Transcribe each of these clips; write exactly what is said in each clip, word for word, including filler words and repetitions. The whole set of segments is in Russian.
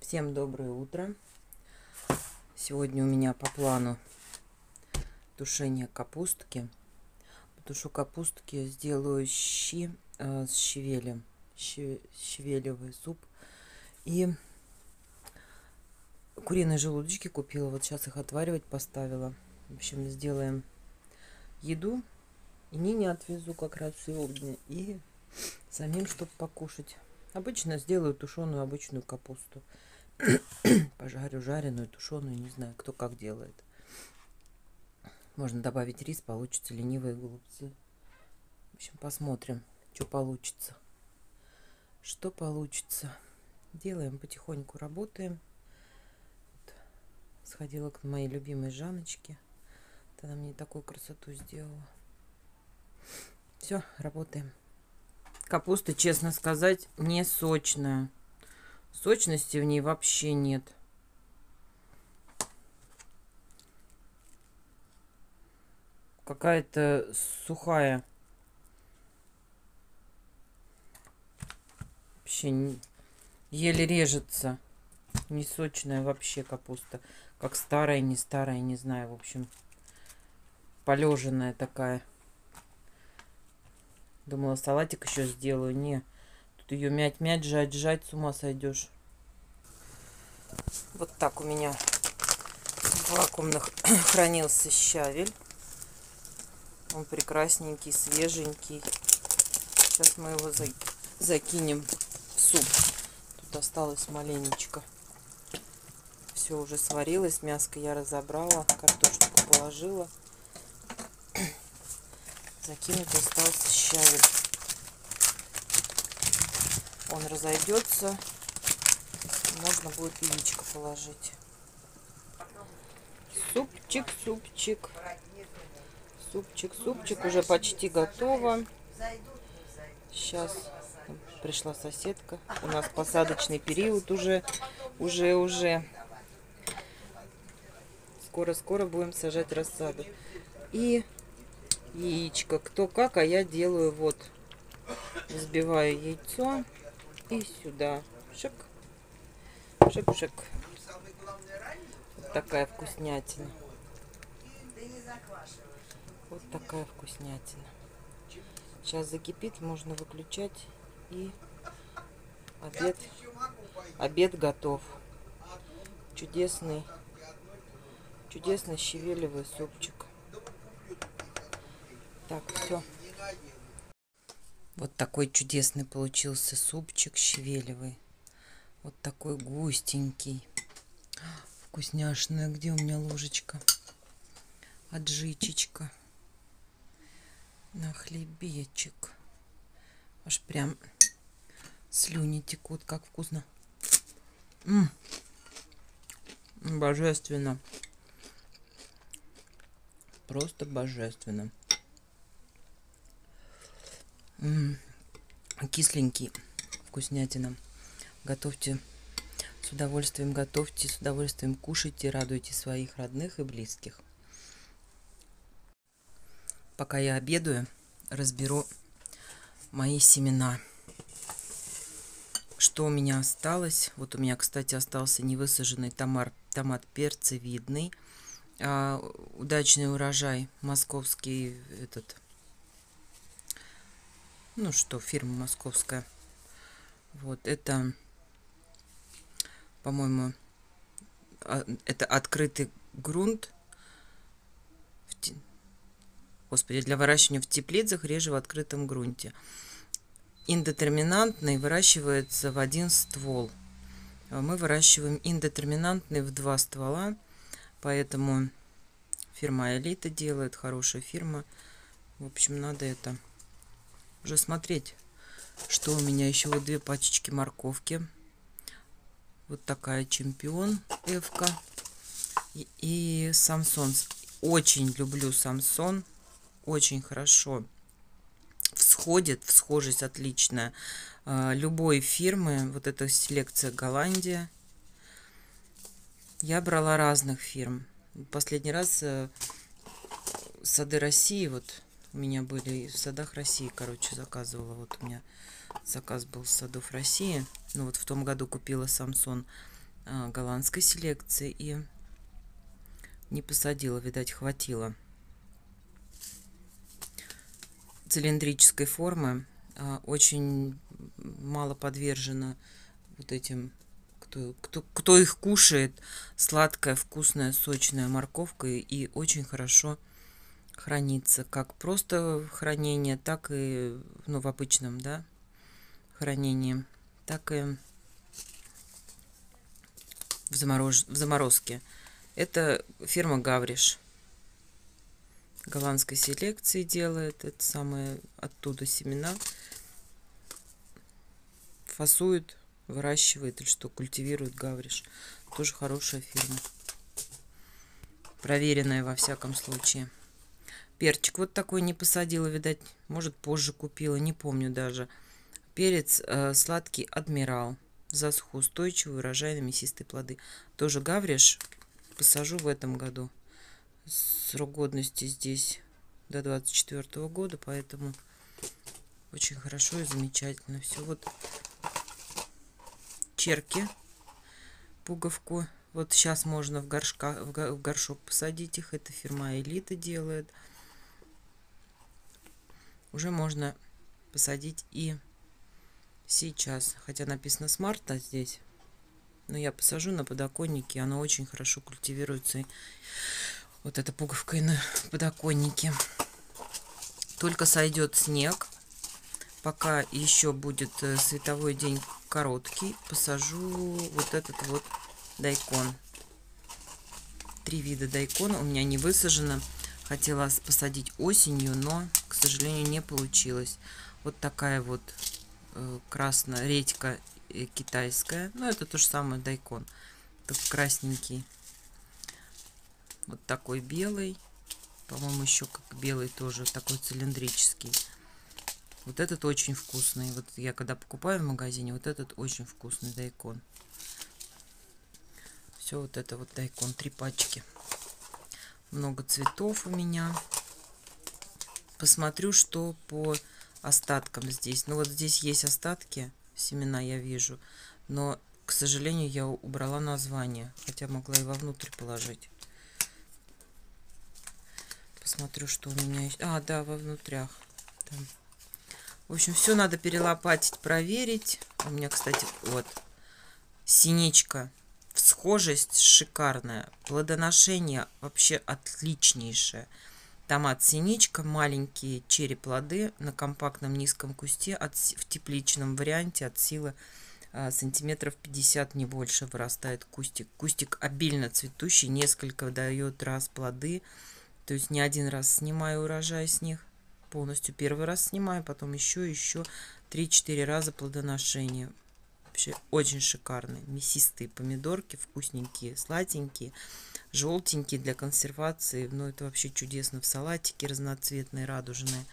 Всем доброе утро. Сегодня у меня по плану тушение капустки. Потушу капустки, сделаю щи э, с щавелем, щи, щавелевый суп. И куриные желудочки купила, вот сейчас их отваривать поставила. В общем, сделаем еду. И Нине отвезу как раз сегодня. И самим, чтобы покушать. Обычно сделаю тушеную обычную капусту. Пожарю жареную, тушеную, не знаю, кто как делает. Можно добавить рис, получится ленивые голубцы. В общем, посмотрим, что получится. Что получится. Делаем потихоньку, работаем. Вот. Сходила к моей любимой Жанночке. Она мне такую красоту сделала. Все, работаем. Капуста, честно сказать, не сочная. Сочности в ней вообще нет. Какая-то сухая. Вообще не, еле режется. Не сочная вообще капуста. Как старая, не старая, не знаю. В общем, полеженная такая. Думала, салатик еще сделаю. Не. Тут ее мять-мять, жать-жать, с ума сойдешь. Вот так у меня в вакуумных хранился щавель. Он прекрасненький, свеженький. Сейчас мы его закинем в суп. Тут осталось маленечко. Все уже сварилось. Мяско я разобрала. Картошечку положила. Закинуть остался щавель. Он разойдется. Можно будет яичко положить. Супчик, супчик. Супчик, супчик. Уже почти готово. Сейчас пришла соседка. У нас посадочный период уже. Уже, уже. Скоро-скоро будем сажать рассаду. И яичко. Кто как, а я делаю вот. Взбиваю яйцо. И сюда. Шик. Шик-шик. Вот такая вкуснятина. Вот такая вкуснятина. Сейчас закипит, можно выключать. И обед, обед готов. Чудесный, чудесный щавелевый супчик. Так, все. Вот такой чудесный получился супчик щавелевый. Вот такой густенький. Вкусняшная. Где у меня ложечка? Аджичечка. На хлебечек. Аж прям слюни текут. Как вкусно. М-м. Божественно. Просто божественно. М-м. Кисленький. Вкуснятина. Готовьте с удовольствием, готовьте с удовольствием, кушайте, радуйте своих родных и близких. Пока я обедаю, разберу мои семена. Что у меня осталось? Вот у меня, кстати, остался невысаженный томат, томат перцевидный. А, удачный урожай московский, этот, ну что, фирма московская. Вот это, по-моему, это открытый грунт. Господи, для выращивания в теплицах, реже в открытом грунте. Индетерминантный выращивается в один ствол. Мы выращиваем индетерминантный в два ствола. Поэтому фирма Элита делает, хорошая фирма. В общем, надо это уже смотреть. Что у меня еще? Вот две пачечки морковки. Вот такая Чемпион Эвка. И, и Самсон. Очень люблю Самсон. Очень хорошо всходит, всхожесть отличная. Любой фирмы, вот эта селекция Голландия. Я брала разных фирм. Последний раз Сады России, вот у меня были в Садах России, короче, заказывала. Вот у меня заказ был с Садов России. Ну вот в том году купила Самсон. а, голландской селекции и не посадила, видать, хватило. Цилиндрической формы, а, очень мало подвержена вот этим, кто, кто, кто их кушает, сладкая, вкусная, сочная морковка, и очень хорошо хранится, как просто хранение, так и, ну, в обычном, да, хранении, так и в, замороз... в заморозке. Это фирма Гавриш. Голландской селекции делает. Это самое, оттуда семена. Фасует, выращивает или что, культивирует Гавриш. Тоже хорошая фирма. Проверенная во всяком случае. Перчик вот такой не посадила, видать, может позже купила, не помню даже. Перец э, сладкий адмирал. Засухоустойчивый, урожайный, мясистые плоды. Тоже Гавриш. Посажу в этом году. Срок годности здесь до двадцать четвёртого года, поэтому очень хорошо и замечательно. Все вот черки, пуговку. Вот сейчас можно в, горшка, в горшок посадить их. Это фирма Элита делает. Уже можно посадить и сейчас. Хотя написано с марта здесь. Но я посажу на подоконнике. Она очень хорошо культивируется. Вот эта пуговка и на подоконнике. Только сойдет снег. Пока еще будет световой день короткий. Посажу вот этот вот дайкон. Три вида дайкона у меня не высажено. Хотела посадить осенью, но, к сожалению, не получилось. Вот такая вот э, красная редька э, китайская. Ну, это то же самое дайкон. Только красненький. Вот такой белый. По-моему, еще как белый тоже. Такой цилиндрический. Вот этот очень вкусный. Вот я когда покупаю в магазине, вот этот очень вкусный дайкон. Все вот это вот дайкон. Три пачки. Много цветов у меня. Посмотрю, что по остаткам здесь. Ну вот здесь есть остатки. Семена я вижу. Но, к сожалению, я убрала название. Хотя могла и вовнутрь положить. Посмотрю, что у меня есть. А, да, во внутрях. Там. В общем, все надо перелопатить, проверить. У меня, кстати, вот синичка. Схожесть шикарная. Плодоношение вообще отличнейшее. Томат синичка. Маленькие черри-плоды на компактном низком кусте. От, в тепличном варианте от силы а, сантиметров пятьдесят, не больше, вырастает кустик. Кустик обильно цветущий. Несколько дает раз плоды. То есть не один раз снимаю урожай с них. Полностью первый раз снимаю. Потом еще, еще три-четыре раза плодоношение. Вообще очень шикарные. Мясистые помидорки, вкусненькие, сладенькие, желтенькие для консервации. Ну, это вообще чудесно в салатике, разноцветные, радужные.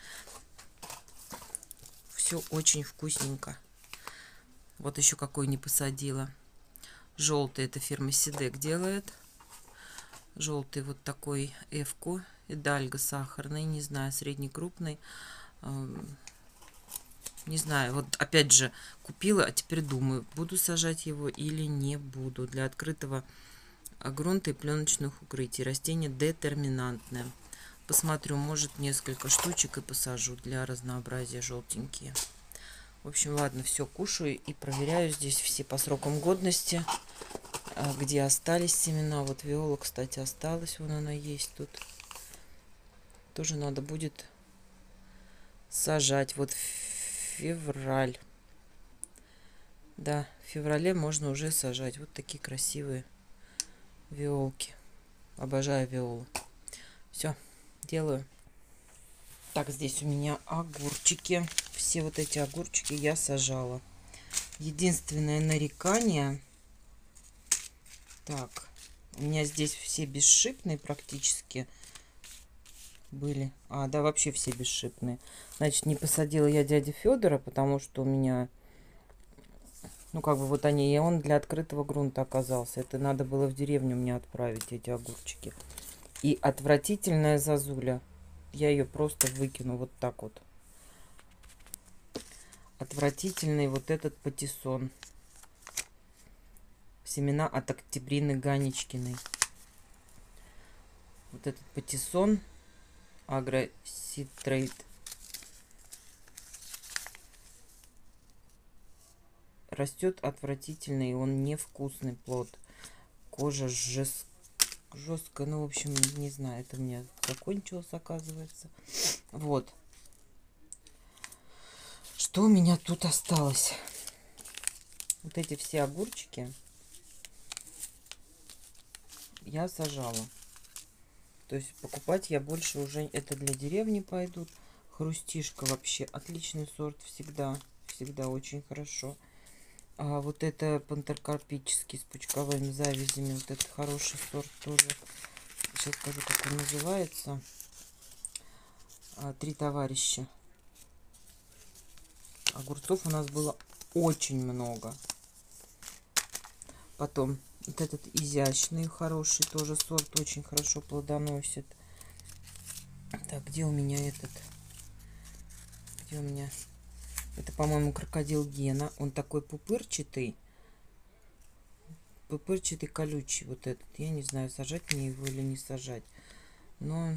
Все очень вкусненько. Вот еще какой не посадила. Желтый, это фирма Сидек делает. Желтый вот такой эвку. И дальга сахарный, не знаю, средний-крупный. Не знаю, вот опять же купила, а теперь думаю, буду сажать его или не буду. Для открытого грунта и пленочных укрытий. Растение детерминантное. Посмотрю, может несколько штучек и посажу для разнообразия, желтенькие. В общем, ладно, все кушаю и проверяю здесь все по срокам годности, где остались семена. Вот виола, кстати, осталась, вон она есть тут. Тоже надо будет сажать. Вот февраль. Да, в феврале можно уже сажать. Вот такие красивые виолки. Обожаю виолу. Все, делаю. Так, здесь у меня огурчики. Все вот эти огурчики я сажала. Единственное нарекание. Так, у меня здесь все бесшипные практически были. А, да, вообще все бесшипные. Значит, не посадила я дяди Федора, потому что у меня, ну, как бы вот они, и он для открытого грунта оказался. Это надо было в деревню мне отправить, эти огурчики. И отвратительная зозуля. Я ее просто выкину вот так вот. Отвратительный вот этот патиссон. семена от Октябрины Ганечкиной. Вот этот патиссон Агроситрейд. Растет отвратительный, он невкусный плод. Кожа жест... жесткая, ну, в общем, не знаю, это у меня закончилось, оказывается. Вот. Что у меня тут осталось? Вот эти все огурчики я сажала. То есть покупать я больше уже... Это для деревни пойдут. Хрустишка вообще отличный сорт всегда. Всегда очень хорошо. А вот это пантеркарпический с пучковыми завязями. Вот это хороший сорт тоже. Сейчас скажу, как он называется. А, три товарища. Огурцов у нас было очень много. Потом вот этот изящный, хороший тоже сорт. Очень хорошо плодоносит. Так, где у меня этот? Где у меня... Это, по-моему, крокодил Гена. Он такой пупырчатый. Пупырчатый, колючий вот этот. Я не знаю, сажать мне его или не сажать. Но...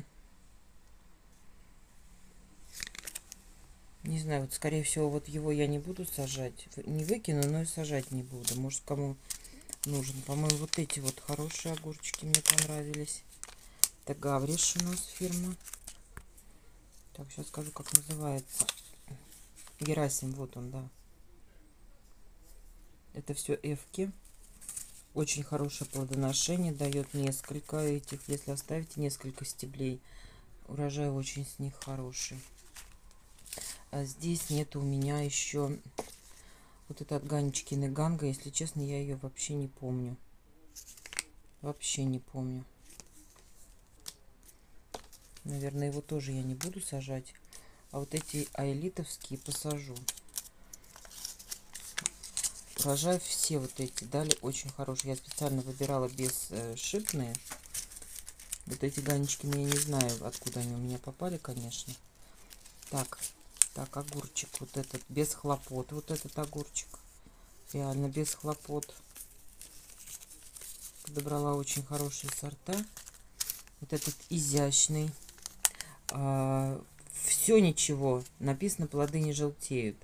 Не знаю, вот скорее всего, вот его я не буду сажать. Не выкину, но и сажать не буду. Может, кому нужен. По-моему, вот эти вот хорошие огурчики мне понравились. Это Гавриш у нас фирма. Так, сейчас скажу, как называется. Герасим, вот он, да. Это все эвки. Очень хорошее плодоношение. Дает несколько этих. Если оставите несколько стеблей, урожай очень с них хороший. А здесь нет у меня еще вот это от Ганечкиной Ганга. Если честно, я ее вообще не помню. Вообще не помню. Наверное, его тоже я не буду сажать. А вот эти аэлитовские посажу. Урожай все вот эти дали очень хорошие. Я специально выбирала бесшипные. Вот эти ганечки, я не знаю, откуда они у меня попали, конечно. Так, так, огурчик вот этот, без хлопот. Вот этот огурчик. Реально без хлопот. Подобрала очень хорошие сорта. Вот этот изящный. А, все ничего. Написано, плоды не желтеют.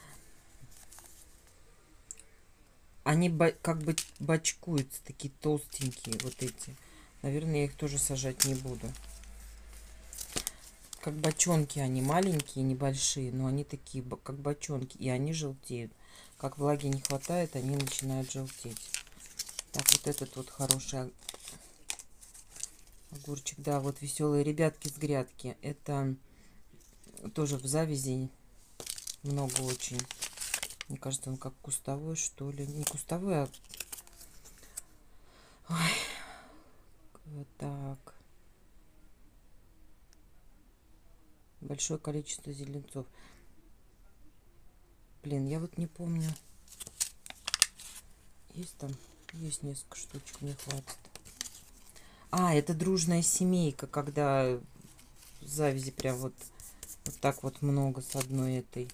Они как бы бочкуются, такие толстенькие вот эти. Наверное, я их тоже сажать не буду. Как бочонки они, маленькие, небольшие, но они такие, как бочонки, и они желтеют. Как влаги не хватает, они начинают желтеть. Так, вот этот вот хороший огурчик. Да, вот веселые ребятки с грядки. Это тоже в завязи много очень. Мне кажется, он как кустовой, что ли. Не кустовой, а... Ой. Вот так. Большое количество зеленцов. Блин, я вот не помню. Есть там? Есть несколько штучек, мне хватит. А, это дружная семейка, когда завязи прям вот, вот так вот много с одной этой.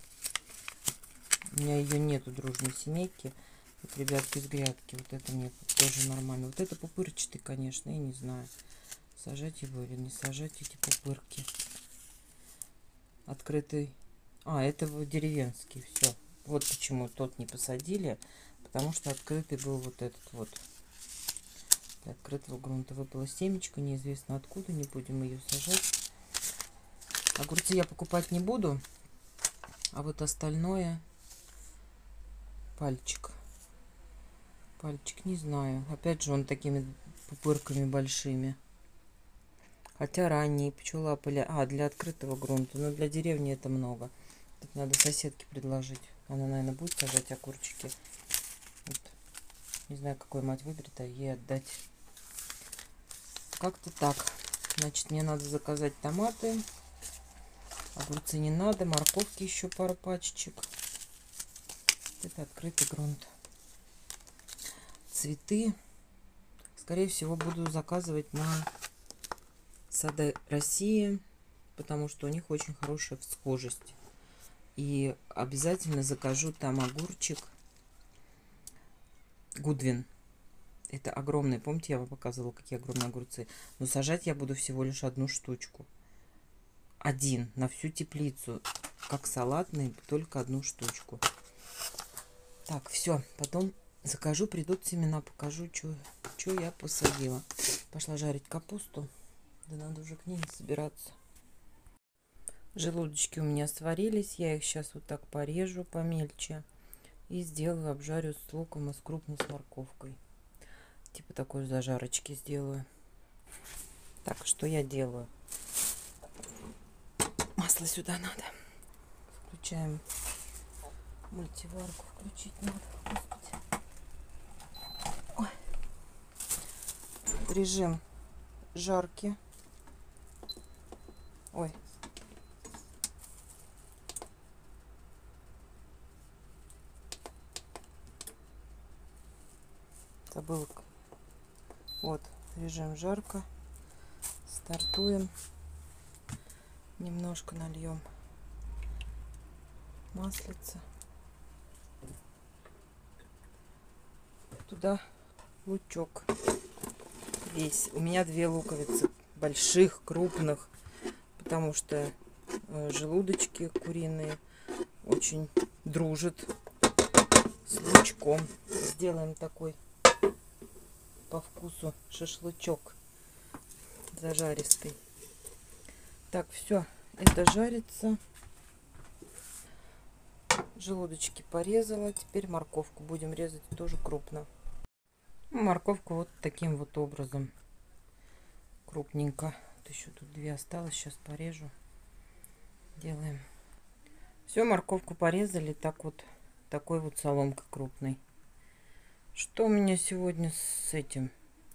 У меня ее нету, дружной семейки. Вот ребятки с грядки. Вот это мне тоже нормально. Вот это пупырчатый, конечно, я не знаю, сажать его или не сажать, эти пупырки. Открытый. А, это вот деревенский. Все. Вот почему тот не посадили. Потому что открытый был вот этот вот. Для открытого грунта выпала семечко. Неизвестно откуда. Не будем ее сажать. Огурцы я покупать не буду. А вот остальное... Пальчик. Пальчик, не знаю. Опять же, он такими пупырками большими. Хотя ранние пчелапыли. А, для открытого грунта. Но для деревни это много. Тут надо соседке предложить. Она, наверное, будет сажать огурчики. Вот. Не знаю, какой мать выберет, а ей отдать. Как-то так. Значит, мне надо заказать томаты. Огурцы не надо. Морковки еще пару пачечек. Это открытый грунт. Цветы. Скорее всего, буду заказывать на Сады России, потому что у них очень хорошая всхожесть. И обязательно закажу там огурчик Гудвин. Это огромные. Помните, я вам показывала, какие огромные огурцы. Но сажать я буду всего лишь одну штучку. Один на всю теплицу. Как салатный, только одну штучку. Так, все. Потом закажу, придут семена, покажу, что я посадила. Пошла жарить капусту. Да надо уже к ней собираться. Желудочки у меня сварились. Я их сейчас вот так порежу помельче. И сделаю, обжарю с луком и с крупной с морковкой. Типа такой зажарочки сделаю. Так, что я делаю? Масло сюда надо. Включаем мультиварку. Включить надо. Господи. Ой. Режим жарки. Ой. Забыла. Вот, режим жарко. Стартуем. Немножко нальем маслица. Туда лучок. Весь. У меня две луковицы. Больших, крупных. Потому что желудочки куриные очень дружат с лучком. Сделаем такой по вкусу шашлычок зажаристый. Так, все, это жарится. Желудочки порезала. Теперь морковку будем резать тоже крупно. Морковку вот таким вот образом. Крупненько. Вот еще тут две осталось. Сейчас порежу. Делаем. Все, морковку порезали. Так вот, такой вот соломкой крупной. Что у меня сегодня с этим?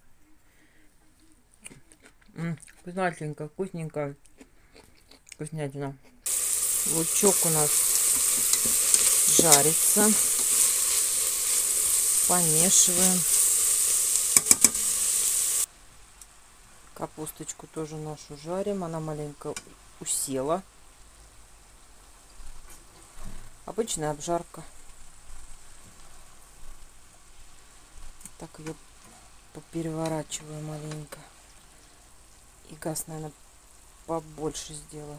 М-м, вкуснятенько, вкусненько. Вкуснятина. Лучок у нас жарится. Помешиваем. Капусточку тоже нашу жарим. Она маленько усела. Обычная обжарка. Так ее попереворачиваю маленько. И газ, наверное, побольше сделаю.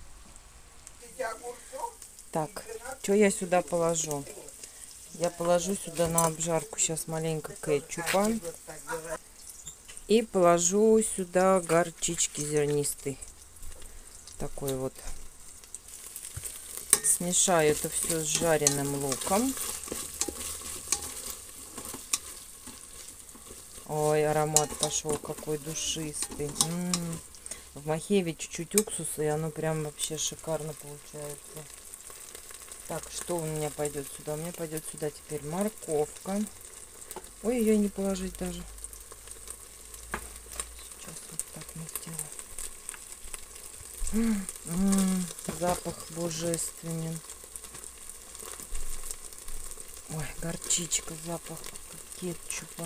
Так, что я сюда положу? Я положу сюда на обжарку сейчас маленько кетчупа. И положу сюда горчички зернистой. Такой вот. Смешаю это все с жареным луком. Ой, аромат пошел какой душистый. М-м-м. В махееве чуть-чуть уксуса, и оно прям вообще шикарно получается. Так, что у меня пойдет сюда? У меня пойдет сюда теперь морковка. Ой, ее не положить даже. Сейчас вот так мы сделаем. М-м-м, запах божественен. Ой, горчичка, запах кетчупа.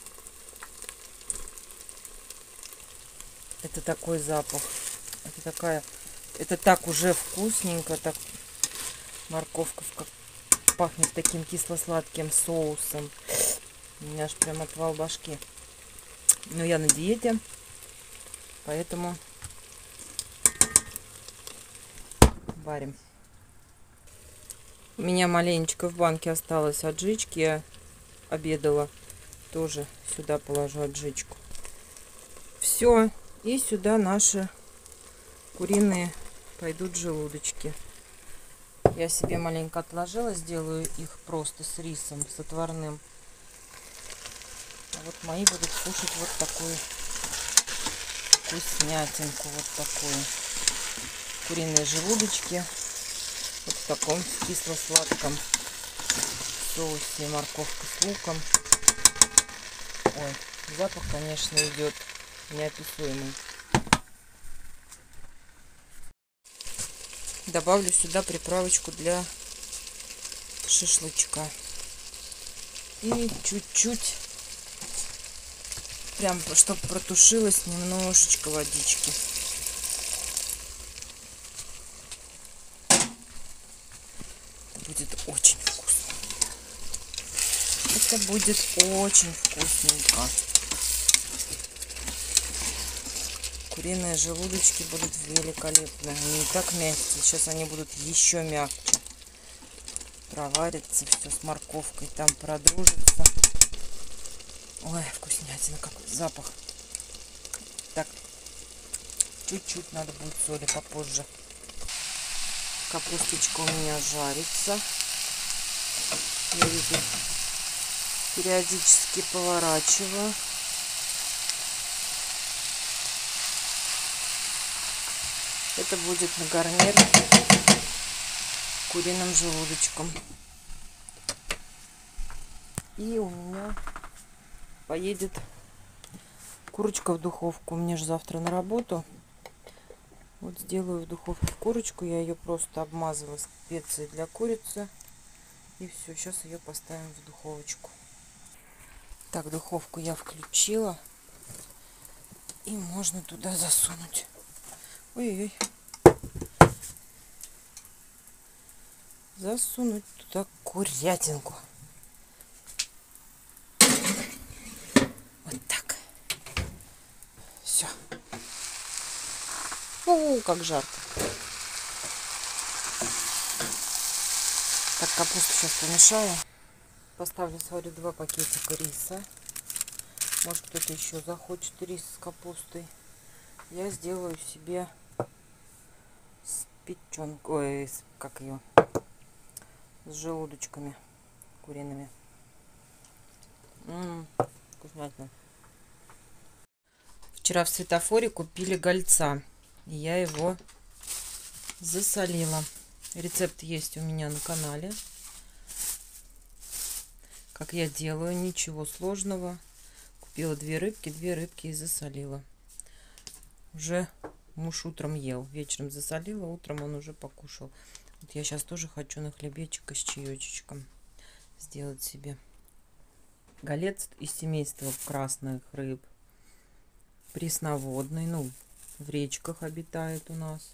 Это такой запах. Это такая... Это так уже вкусненько. Так морковка как пахнет таким кисло-сладким соусом. У меня аж прям отвал башки. Но я на диете. Поэтому варим. У меня маленечко в банке осталось аджички. Я обедала. Тоже сюда положу аджичку. Все. И сюда наши куриные пойдут желудочки. Я себе маленько отложила, сделаю их просто с рисом, с отварным. А вот мои будут кушать вот такую вкуснятинку, вот такую. Куриные желудочки вот в таком кисло-сладком соусе, морковка с луком. Ой, запах, конечно, идет неописуемый. Добавлю сюда приправочку для шашлычка. И чуть-чуть, прям, чтобы протушилось, немножечко водички. Будет очень вкусно. Вот Это будет очень вкусненько. Куриные желудочки будут великолепные. Они и так мягкие. Сейчас они будут еще мягче. Проварится все с морковкой. Там продружится. Ой, вкуснятина, какой запах. Так, чуть-чуть надо будет соли попозже. Капусточка у меня жарится. Я ее периодически поворачиваю. Это будет на гарнир куриным желудочком. И у меня поедет курочка в духовку. Мне же завтра на работу. Вот сделаю в духовке курочку. Я ее просто обмазываю специей для курицы. И все, сейчас ее поставим в духовочку. Так, духовку я включила. И можно туда засунуть. Ой-ой-ой. Засунуть туда курятинку. Вот так. Все. О, как жарко. Так, капусту сейчас помешаю. Поставлю, сварю два пакетика риса. Может, кто-то еще захочет рис с капустой. Я сделаю себе с печенкой, ой, как ее, с желудочками куриными. М-м, вкуснятина. Вчера в светофоре купили гольца. И я его засолила. Рецепт есть у меня на канале. Как я делаю, ничего сложного. Купила две рыбки, две рыбки и засолила. Уже муж утром ел. Вечером засолила, утром он уже покушал. Вот я сейчас тоже хочу на хлебечек с чаечечком сделать себе. Голец из семейства красных рыб. Пресноводный, ну, в речках обитает у нас.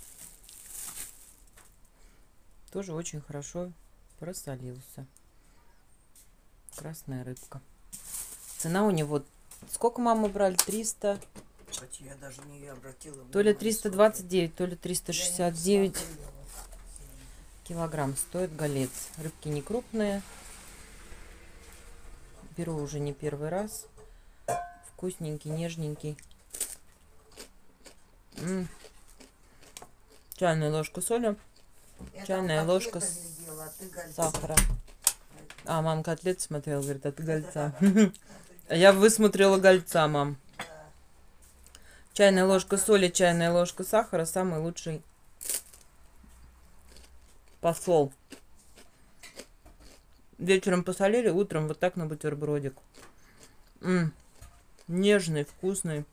Тоже очень хорошо просолился. Красная рыбка. Цена у него... Сколько мамы брали? триста... Я даже не обратила. То ли триста двадцать девять, то ли триста шестьдесят девять килограмм стоит голец. Рыбки не крупные. Беру уже не первый раз. Вкусненький, нежненький. М-м. Чайная ложка соли. Я чайная ложка делала, а сахара. А, мам котлет смотрела, говорит, а ты гольца. Я высмотрела гольца, мам. Чайная ложка соли, чайная ложка сахара. Самый лучший посол. Вечером посолили, утром вот так на бутербродик. М-м, нежный, вкусный.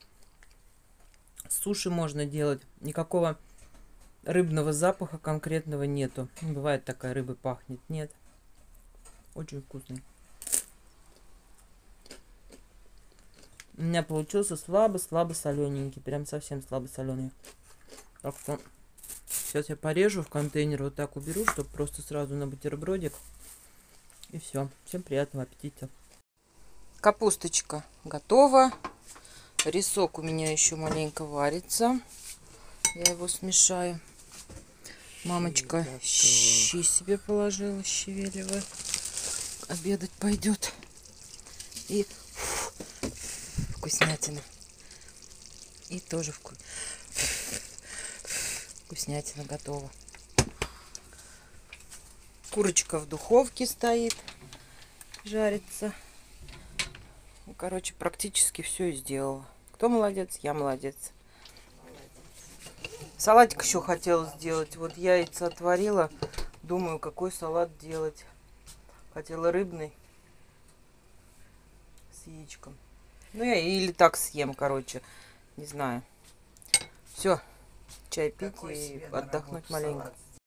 Суши можно делать. Никакого рыбного запаха конкретного нету. Не бывает такая рыба пахнет. Нет. Очень вкусный. У меня получился слабо-слабо солененький. Прям совсем слабо соленый. Так что сейчас я порежу в контейнер. Вот так уберу, чтобы просто сразу на бутербродик. И все. Всем приятного аппетита. Капусточка готова. Рисок у меня еще маленько варится. Я его смешаю. Мамочка щи себе положила, щавелевая. Обедать пойдет. И вкуснятина. И тоже вкус... вкуснятина готова. Курочка в духовке стоит, жарится. Ну, короче, практически все сделала. Кто молодец? Я молодец. Салатик еще хотела сделать. Вот яйца отварила. Думаю, какой салат делать. Хотела рыбный с яичком. Ну, я или так съем, короче. Не знаю. Все. Чай пить и отдохнуть маленько.